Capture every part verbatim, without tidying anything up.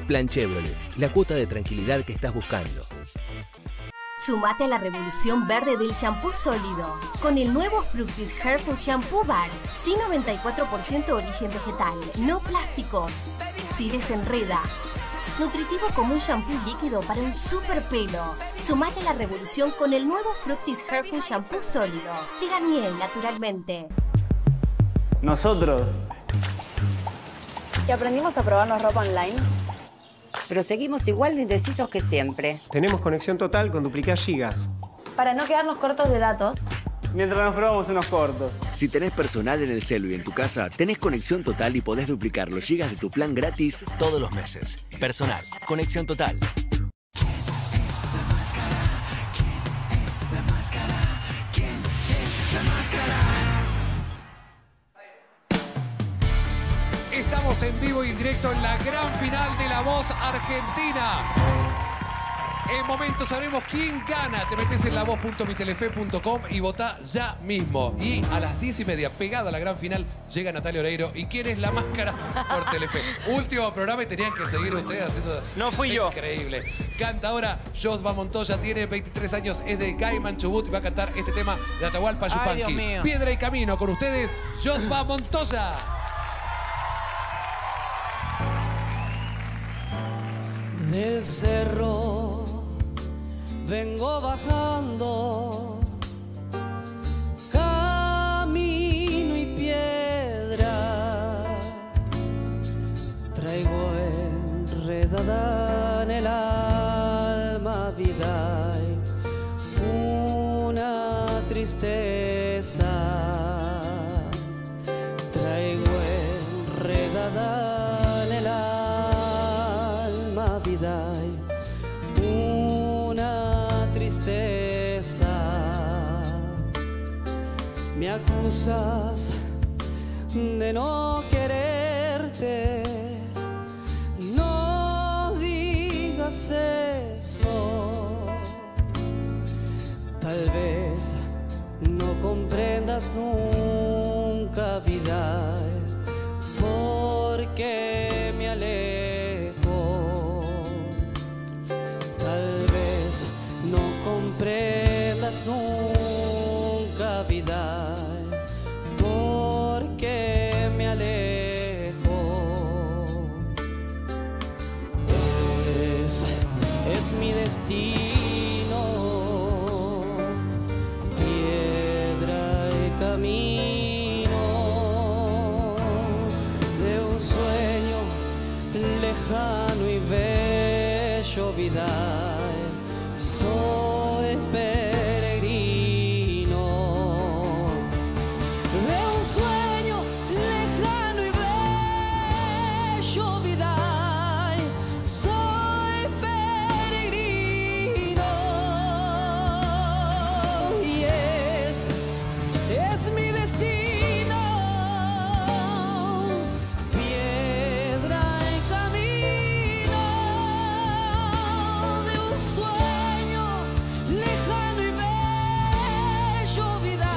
Plan Chevrolet, la cuota de tranquilidad que estás buscando. Sumate a la revolución verde del shampoo sólido con el nuevo Fructis Hairful Shampoo Bar, sin noventa y cuatro por ciento origen vegetal, no plástico. Si desenreda. Nutritivo como un shampoo líquido para un super pelo. Sumate a la revolución con el nuevo Fructis Hairful Shampoo sólido de Garnier, naturalmente. Nosotros. ¿Y aprendimos a probarnos ropa online? Pero seguimos igual de indecisos que siempre. Tenemos conexión total con Duplicá Gigas. Para no quedarnos cortos de datos. Mientras nos probamos unos cortos. Si tenés personal en el celu y en tu casa, tenés conexión total y podés duplicar los gigas de tu plan gratis todos los meses. Personal, conexión total. ¿Quién es la máscara? ¿Quién es la máscara? ¿Quién es la máscara? Estamos en vivo y en directo en la gran final de La Voz Argentina. En momentos sabremos quién gana. Te metes en la voz punto mi telefe punto com y votá ya mismo. Y a las diez y media, pegada a la gran final, llega Natalia Oreiro. ¿Y quién es la máscara? Por Telefe. Último programa y tenían que seguir ustedes haciendo... No fui yo. Increíble. Canta ahora Josba Montoya, tiene veintitrés años, es de Caiman, Chubut y va a cantar este tema de Atahualpa Yupanqui. Piedra y Camino. Con ustedes, Josba Montoya. Del cerro vengo bajando, camino y piedra, traigo enredada en el alma vida y una tristeza, traigo enredada en el alma vida y una tristeza. Me acusas de no quererte, no digas eso. Tal vez no comprendas nunca vida, porque me alejo. Tal vez no comprendas nunca vida, porque me alejo. Es, es mi destino, piedra y camino de un sueño lejano y bello vida. Soy peregrino de un sueño lejano y bello vida. Soy peregrino y es, es mi destino, piedra y camino de un sueño lejano y bello vida.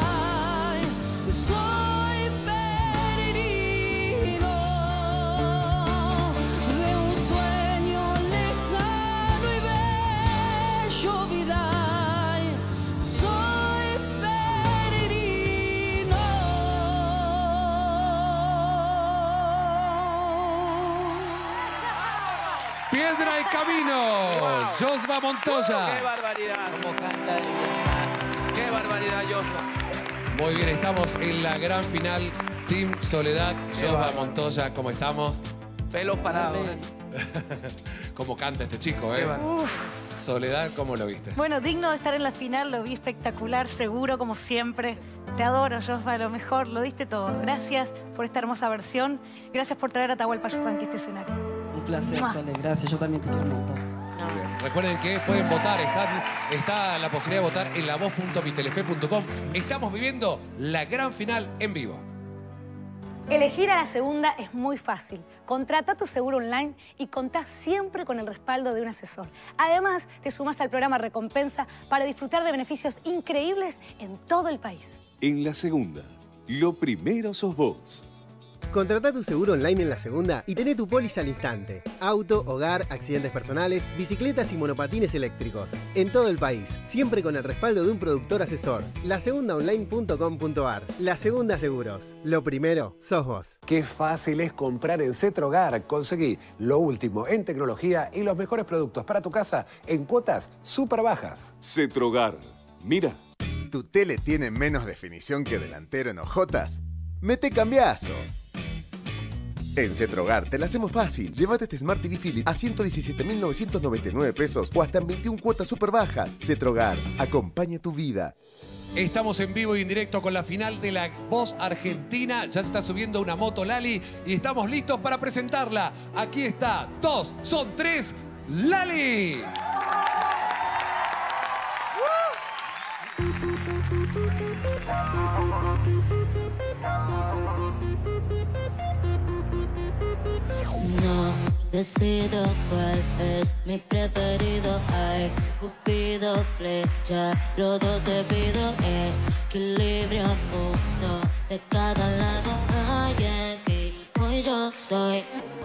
Soy peregrino de un sueño lejano y bello vida. Soy peregrino. Piedra y Camino. Wow. Josba Montoya. ¡Qué barbaridad! ¿Cómo canta de bien? ¡Qué barbaridad, Josba! Muy bien, estamos en la gran final. Team Soledad, Josba Montoya, ¿cómo estamos? Pelos parados. ¿eh? ¿Cómo canta este chico, eh? Soledad, ¿cómo lo viste? Bueno, digno de estar en la final, lo vi espectacular, seguro, como siempre. Te adoro, Josba, lo mejor, lo diste todo. Gracias por esta hermosa versión. Gracias por traer a Atahualpa Yupanqui a este escenario. Un placer, ¡Mua! Sole, gracias. Yo también te quiero un montón. Muy bien. Recuerden que pueden votar, está, está la posibilidad de votar en la voz punto mi telefe punto com. Estamos viviendo la gran final en vivo. Elegir a la segunda es muy fácil. Contrata tu seguro online y contá siempre con el respaldo de un asesor. Además, te sumas al programa Recompensa para disfrutar de beneficios increíbles en todo el país. En la segunda, lo primero sos vos. Contratá tu seguro online en La Segunda y tené tu póliza al instante. Auto, hogar, accidentes personales, bicicletas y monopatines eléctricos. En todo el país, siempre con el respaldo de un productor asesor. la segunda online punto com punto ar. La Segunda Seguros. Lo primero, sos vos. Qué fácil es comprar en Cetrogar. Conseguí lo último en tecnología y los mejores productos para tu casa en cuotas súper bajas. Cetrogar. Mira. ¿Tu tele tiene menos definición que delantero en hojotas? ¡Mete cambiazo! En Cetrogar te la hacemos fácil. Llévate este Smart T V Philips a ciento diecisiete mil novecientos noventa y nueve pesos o hasta en veintiuna cuotas súper bajas. Cetrogar, acompaña tu vida. Estamos en vivo y en directo con la final de La Voz Argentina. Ya se está subiendo una moto Lali y estamos listos para presentarla. Aquí está, dos, son tres, Lali. No decido cuál es mi preferido. Ay, Cupido, flecha, los dos te pido. Equilibrio, uno de cada lado. Ay, aquí hoy yo soy.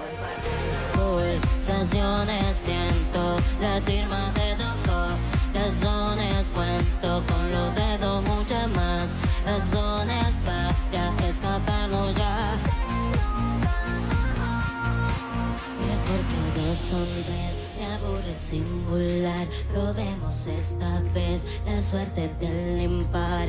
Pulsaciones siento, latir más de dolor. Razones cuento con los dedos, muchas más razones para escaparnos ya. Porque dos son tres, me aburre el singular. Probemos esta vez la suerte del impar.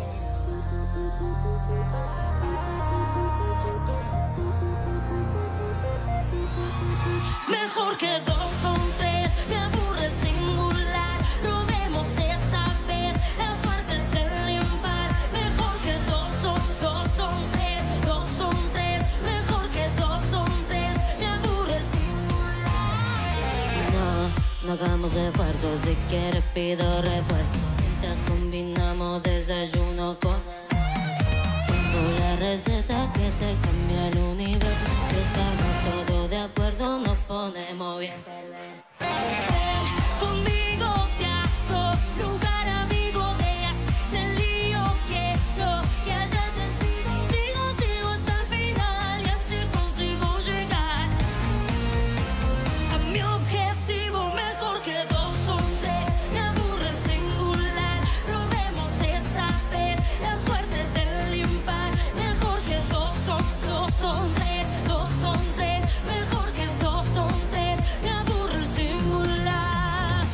Mejor que dos son tres, me aburre el singular. Probemos esta vez la suerte del impar. Mejor que dos son, dos son tres, dos son tres. Mejor que dos son tres, me aburre el singular. No, no hagamos esfuerzos, si quieres pido refuerzo. Mientras combinamos desayuno con tengo la receta que te cambia el universo. Si estamos todos de acuerdo, nos ponemos bien perversos. Conmigo viajo, lugar amigo de del lío. Quiero que haya testigos. Sigo, sigo hasta el final y así consigo llegar a mi objetivo. Mejor que dos son tres, me aburre el singular. Probemos esta vez la suerte del impar. Mejor que dos son, dos son tres, dos son tres. Mejor que dos son tres, me aburre el singular.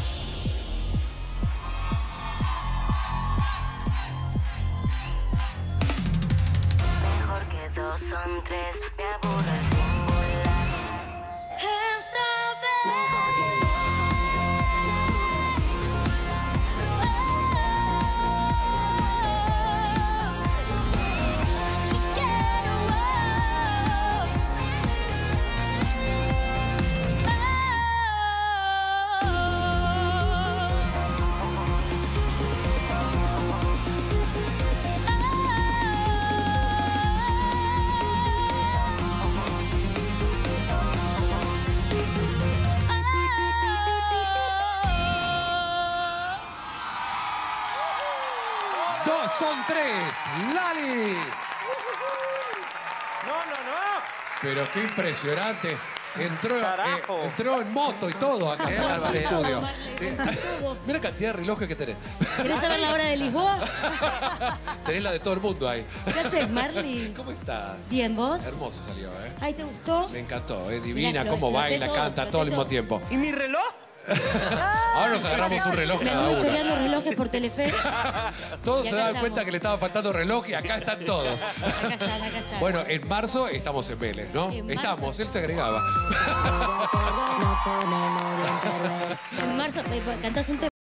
Mejor que dos son tres, me aburre el singular. Esta Dos son tres, Lali. No, no, no. Pero qué impresionante. Entró, eh, Carajo. entró en moto y todo acá eh, al estudio. Todo. Mira la cantidad de relojes que tenés. ¿Querés saber la hora de Lisboa? Tenés la de todo el mundo ahí. ¿Qué haces, Marley? ¿Cómo estás? Bien, ¿vos? Hermoso salió, ¿eh? Ay, ¿te gustó? Me encantó, ¿eh? Divina, Mirá, cómo exploté baila, todo, canta exploté todo al mismo todo. tiempo. ¿Y mi reloj? Ahora nos agarramos un reloj Me cada anduve uno. choreando relojes por Telefe. Todos Y se acá daban estamos. cuenta que le estaba faltando reloj y acá están todos. Acá están, acá están. Bueno, en marzo estamos en Vélez, ¿no? En marzo. Estamos, él se agregaba. En marzo, eh, cantás un tema.